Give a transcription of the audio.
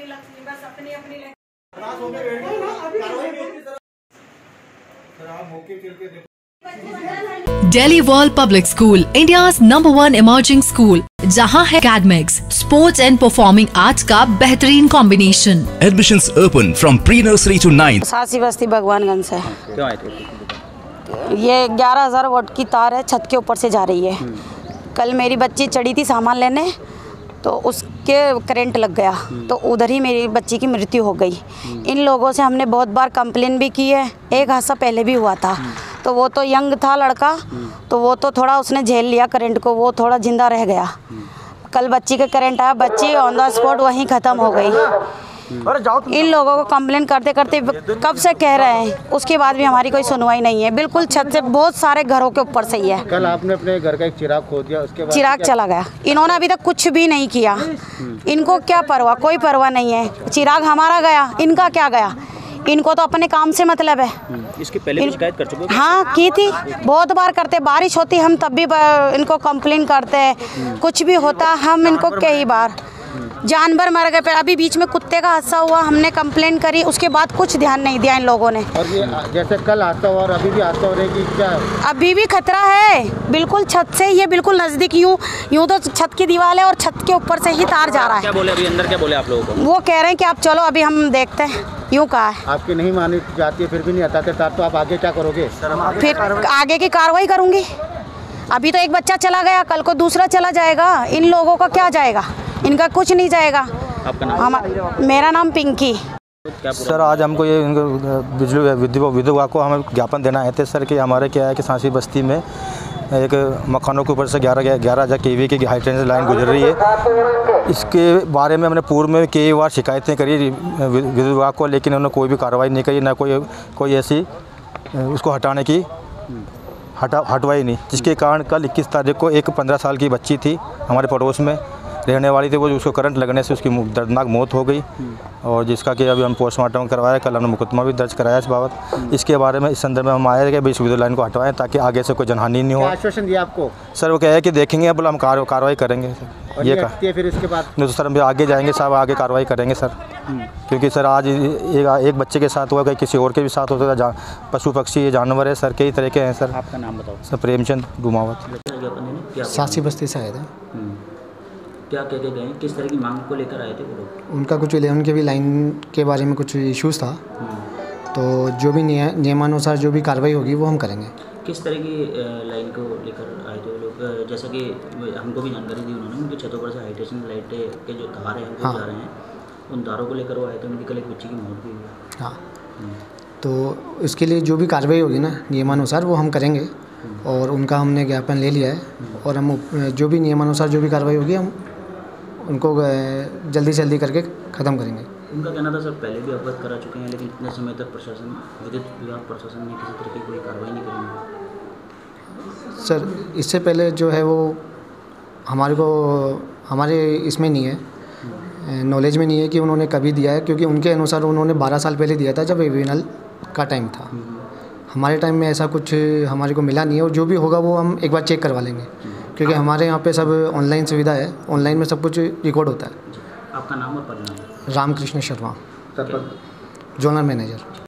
लक्ष्मी बस अपनी अपनी Delhi World Public School, India's #1 emerging school, जहां है academics, sports and performing arts का बेहतरीन combination. Admissions open from pre-nursery to 9th। सासी बस्ती भगवानगंज से। क्यों आए थे? ये 11,000 वोल्ट की तार है, छत के ऊपर से जा रही है। कल मेरी बच्ची चढ़ी थी सामान लेने, तो उसके करंट लग गया, तो उधर ही मेरी बच्ची की मृत्यु हो गई। इन लोगों से हमने बहुत बार कंप्लेन भी की है। एक हादसा पहले भी हुआ था, तो वो तो यंग था लड़का, तो वो तो थोड़ा उसने झेल लिया करंट को, वो थोड़ा जिंदा रह गया। कल बच्ची के करंट आया, बच्ची ऑन द स्पॉट वहीं ख़त्म हो गई। इन लोगों को कंप्लेन करते करते कब से कह रहे हैं, उसके बाद भी हमारी कोई सुनवाई नहीं है। बिल्कुल छत से बहुत सारे घरों के ऊपर से ही है। कल आपने अपने घर का एक चिराग खो दिया, उसके बाद चिराग चला गया। इन्होंने अभी तक कुछ भी नहीं किया। इनको क्या परवाह, कोई परवाह नहीं है। चिराग हमारा गया, इनका क्या गया? इनको तो अपने काम से मतलब है। इसके पहले भी शिकायत कर चुके हो? हाँ की थी, बहुत बार करते। बारिश होती हम तब भी इनको कंप्लेन करते, कुछ भी होता हम इनको कई बार। जानवर मर गए, अभी बीच में कुत्ते का हादसा हुआ, हमने कंप्लेन करी, उसके बाद कुछ ध्यान नहीं दिया इन लोगों ने। और ये जैसे कल हादसा हुआ और अभी भी हादसा हो रहा है कि क्या? अभी भी खतरा है, बिल्कुल छत से, ये बिल्कुल नज़दीक। यूँ तो छत की दीवार है और छत के ऊपर से ही तार जा रहा है। क्या बोले अभी अंदर, क्या बोले आप लोगों को? वो कह रहे हैं कि आप चलो, अभी हम देखते हैं, यूँ कहा है। आपकी नहीं मानी जाती है, फिर भी नहीं हटाते तार, तो आप आगे क्या करोगे? फिर आगे की कार्रवाई करूँगी। अभी तो एक बच्चा चला गया, कल को दूसरा चला जाएगा। इन लोगों का क्या जाएगा? इनका कुछ नहीं जाएगा। आपका नाम? मेरा नाम पिंकी। सर, आज हमको ये बिजली विद्युत विभाग को हमें ज्ञापन देना है सर कि हमारे क्या है कि सासी बस्ती में एक मकानों के ऊपर से 11,000 kV की हाई टेंशन लाइन गुजर रही है। इसके बारे में हमने पूर्व में कई बार शिकायतें करी विद्युत विभाग को, लेकिन उन्होंने कोई भी कार्रवाई नहीं करी, ना कोई ऐसी उसको हटाने की हटवाई नहीं। जिसके कारण कल 21 तारीख को एक 15 साल की बच्ची थी, हमारे पड़ोस में रहने वाली थी, वो उसको करंट लगने से उसकी दर्दनाक मौत हो गई, और जिसका कि अभी हम पोस्टमार्टम करवाया। कल हमने मुकदमा भी दर्ज कराया इस बाबत। इसके बारे में इस संदर्भ में हम आए कि इस विद्युत लाइन को हटवाएं ताकि आगे से कोई जनहानि नहीं हो। आश्वासन दिया आपको? सर वो कह है कि देखेंगे, बोला हम कार्रवाई करेंगे। ये कहा फिर इसके बाद नहीं तो सर हम आगे जाएंगे साहब, आगे कार्रवाई करेंगे सर। क्योंकि सर आज एक बच्चे के साथ हुआ, कहीं किसी और के भी साथ होता है। पशु पक्षी जानवर है सर, कई तरह के हैं सर। आपका नाम बताओ? सर प्रेमचंद डुमावत, सासी बस्ती से आए थे। क्या कह के गए, किस तरह की मांग को लेकर आए थे वो लोग? उनका कुछ उनके भी लाइन के बारे में कुछ इश्यूज़ था, तो जो भी नियमानुसार जो भी कार्रवाई होगी वो हम करेंगे। किस तरह की लाइन को लेकर आए थे वो लोग? जैसा कि हमको भी जानकारी दी उन्होंने, उनके छतों पर से हाई टेंशन लाइट के जो तार हैं वो जा रहे हैं, उन तारों को लेकर वो आए थे। उनकी कल एक बच्ची की मौत भी हुई। हाँ, तो इसके लिए जो भी कार्रवाई होगी ना नियमानुसार वो हम करेंगे, और उनका हमने ज्ञापन ले लिया है, और हम जो भी नियमानुसार जो भी कार्रवाई होगी हम उनको जल्दी से जल्दी करके ख़त्म करेंगे। उनका कहना था सर पहले भी अवगत करा चुके हैं, लेकिन इतने समय तक विद्युत विभाग प्रशासन ने किसी तरह की कोई कार्रवाई नहीं करी। सर इससे पहले जो है वो हमारे इसमें नहीं है, नॉलेज में नहीं है कि उन्होंने कभी दिया है, क्योंकि उनके अनुसार उन्होंने 12 साल पहले दिया था जब एवीएनएल का टाइम था। हमारे टाइम में ऐसा कुछ हमारे को मिला नहीं है, और जो भी होगा वो हम एक बार चेक करवा लेंगे, क्योंकि हमारे यहाँ पे सब ऑनलाइन सुविधा है, ऑनलाइन में सब कुछ रिकॉर्ड होता है। आपका नाम और पद नाम? Ramkrishna Sharma, zonal manager.